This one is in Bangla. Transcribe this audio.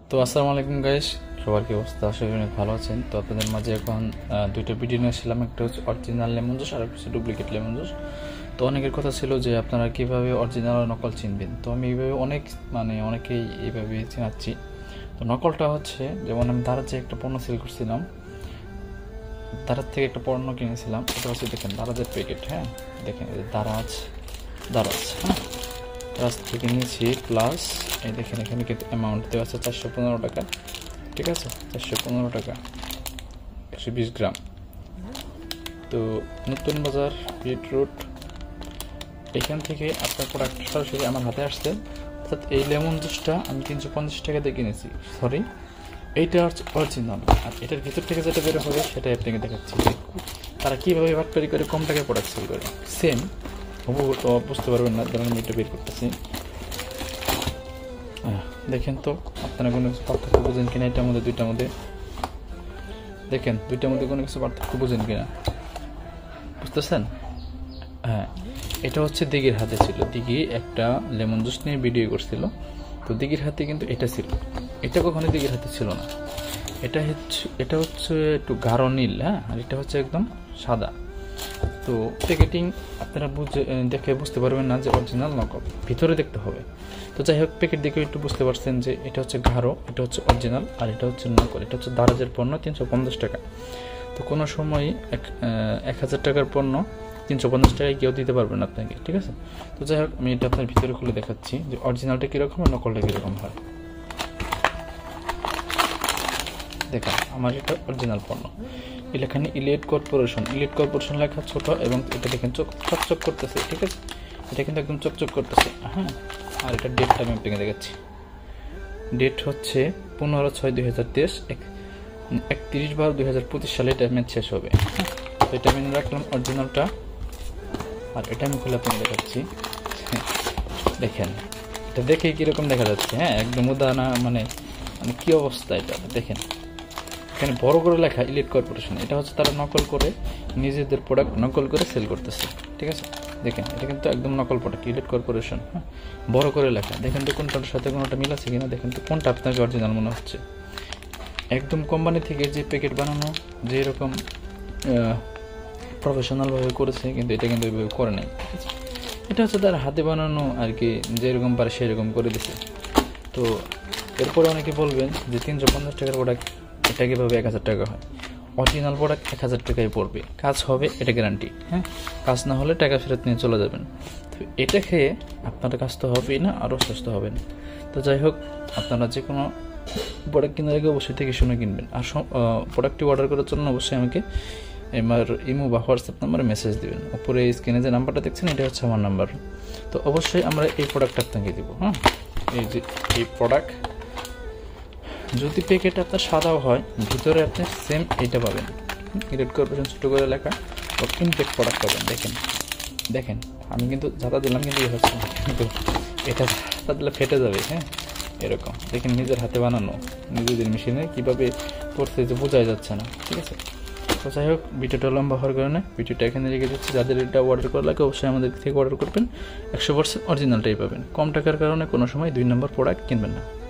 তো আসসালামু আলাইকুম গাইস, সবার কি অবস্থা? আশা করি অনেক ভালো আছেন। তো আপনাদের মাঝে এখন দুইটা ভিডিও নিয়েছিলাম, একটা হচ্ছে অরিজিনাল লেমন জুস আর একটা হচ্ছে ডুপ্লিকেট লেমন জুস। তো অনেকের কথা ছিল যে আপনারা কীভাবে অরিজিনাল আর নকল চিনবেন। তো আমি এইভাবে অনেকেই এইভাবে চিনাচ্ছি। তো নকলটা হচ্ছে, যেমন আমি দারাজে একটা পণ্য সেল করছিলাম, দারাজ থেকে একটা পণ্য কিনেছিলাম, এটা হচ্ছে দেখেন দারাজের প্যাকেট। হ্যাঁ দেখেন দারাজ হ্যাঁ দারাজ থেকে নিয়েছি। প্লাস এই দেখেন এখানে কিন্তু অ্যামাউন্ট দেওয়া আছে 415 টাকা। ঠিক আছে, 415 টাকা, 120 গ্রাম। তো নতুন বাজার বিটরুট, এখান থেকে আপনার প্রোডাক্ট সরাসরি আমার হাতে আসছে। অর্থাৎ এই লেমন জুসটা আমি 350 টাকা দিয়ে কিনেছি, সরি এইটা হচ্ছে অরিজিনাল। আর এটার ভিতর থেকে যেটা বের হবে সেটাই আপনাকে দেখাচ্ছি তারা কীভাবে বাটপারি করে কম টাকায় প্রোডাক্ট সেল করে। সেম হুবহু তো বুঝতে পারবেন না, ধরেন আমি এটা বের করতেছি। দেখেন তো আপনারা কোনো কিছু পার্থক্য বুঝেন কিনা এটার মধ্যে, দুইটার মধ্যে দেখেন, দুইটার মধ্যে কোনো কিছু পার্থক্য বুঝেন কিনা, বুঝতেছেন? হ্যাঁ, এটা হচ্ছে দিঘির হাতে ছিল। দিঘি একটা লেমন জুস নিয়ে ভিডিও করছিল, তো দিঘির হাতে কিন্তু এটা ছিল। এটা কখনো দিঘির হাতে ছিল না। এটা হচ্ছে একটু গাঢ় নীল, হ্যাঁ, আর এটা হচ্ছে একদম সাদা। তো প্যাকেটিং আপনারা দেখে বুঝতে পারবেন না যে অরিজিনাল নকল, ভিতরে দেখতে হবে। তো যাই হোক, প্যাকেট দেখে একটু বুঝতে পারছেন যে এটা হচ্ছে গাঢ়, এটা হচ্ছে অরিজিনাল, আর এটা হচ্ছে নকল। এটা হচ্ছে দারাজের পণ্য 350 টাকা। তো কোনো সময় 1000 টাকার পণ্য 350 টাকায় কেউ দিতে পারবেন আপনাকে, ঠিক আছে? তো যাই হোক, আমি এটা আপনার ভিতরে খুলে দেখাচ্ছি যে অরিজিনালটা কীরকম আর নকলটা কীরকম হয়। দেখেন, আমার এটা অরিজিনাল পণ্য। এখানে ইলিয়েট কর্পোরেশন লেখা ছোট, এবং এটা দেখেন চকচক করতেছে, ঠিক আছে? এটা কিন্তু একদম চকচক করতেছে। হ্যাঁ, আর এটা ডেটটা আমি আপনাকে দেখাচ্ছি। ডেট হচ্ছে 15/6/2023, 31/12/2025 সালে এটা ম্যাচ শেষ হবে। তো এটা আমি রাখলাম অরিজিনালটা, আর এটা আমি খুলে আপনাকে দেখাচ্ছি। দেখেন, এটা দেখে কীরকম দেখা যাচ্ছে। হ্যাঁ, একদম উদাহরণ, মানে কী অবস্থা এটা দেখেন। এখানে বড় করে লেখা ইলিয়েট কর্পোরেশন। এটা হচ্ছে তারা নকল করে নিজেদের প্রোডাক্ট নকল করে সেল করতেছে, ঠিক আছে? দেখেন, এটা কিন্তু একদম নকল প্রোডাক্ট, ইলিয়েট কর্পোরেশন। হ্যাঁ, বড় করে লেখা। দেখেন তো কোনটার সাথে কোনোটা মিল আছে কিনা, দেখেন তো কোনটা আপনাকে অরিজিনাল মনে হচ্ছে। একদম কোম্পানি থেকে যে প্যাকেট বানানো, যে এরকম প্রফেশনালভাবে করেছে, কিন্তু এটা কিন্তু এইভাবে করে নাই, ঠিক আছে? এটা হচ্ছে তার হাতে বানানো আর কি, যেরকম পারে সেরকম করে দিছে। তো এরপরে অনেকে বলবেন যে 350 টাকার প্রোডাক্ট এটা কীভাবে 1000 টাকা হয়? অরিজিনাল প্রোডাক্ট 1000 টাকায় পড়বে, কাজ হবে, এটা গ্যারান্টি। হ্যাঁ, কাজ না হলে টাকা ফেরত নিয়ে চলে যাবেন। তো এটা খেয়ে আপনার কাজ তো হবেই না, আরও সুস্থ হবেন। তো যাই হোক, আপনারা যে কোনো প্রোডাক্ট কেনার আগে অবশ্যই থেকে শুনে কিনবেন। আর প্রোডাক্টটি অর্ডার করার জন্য অবশ্যই আমাকে আমার ইমো বা হোয়াটসঅ্যাপ নাম্বারে মেসেজ দেবেন। উপরে স্ক্রিনে যে নাম্বারটা দেখছেন, এটা হচ্ছে আমার নাম্বার। তো অবশ্যই আমরা এই প্রোডাক্টটা আপনাকে দেবো। হ্যাঁ, এই যে এই প্রোডাক্ট, যদি প্যাকেট আপনার সাদাও হয়, ভিতরে আপনি সেম এইটা পাবেন, ইলিয়েট কর্পোরেশন ছোটো করে লেখা, ইনটেক প্রোডাক্ট পাবেন। দেখেন আমি কিন্তু যাতা দিলাম, কিন্তু ইয়ে হচ্ছে না, কিন্তু এটা যাতা দিলে ফেটে যাবে। হ্যাঁ, এরকম দেখেন, নিজের হাতে বানানো, নিজেদের মেশিনে কীভাবে করতে যে বোঝাই যাচ্ছে না, ঠিক আছে? তো যাই হোক, ভিডিওটা লম্বা হওয়ার কারণে ভিডিওটা এখানে রেখে দিচ্ছি। যাদের এটা অর্ডার করা লাগে অবশ্যই আমাদের থেকে অর্ডার করবেন, 100% অরিজিনালটাই পাবেন। কম টাকার কারণে কোনো সময় 2 নম্বর প্রোডাক্ট কিনবেন না।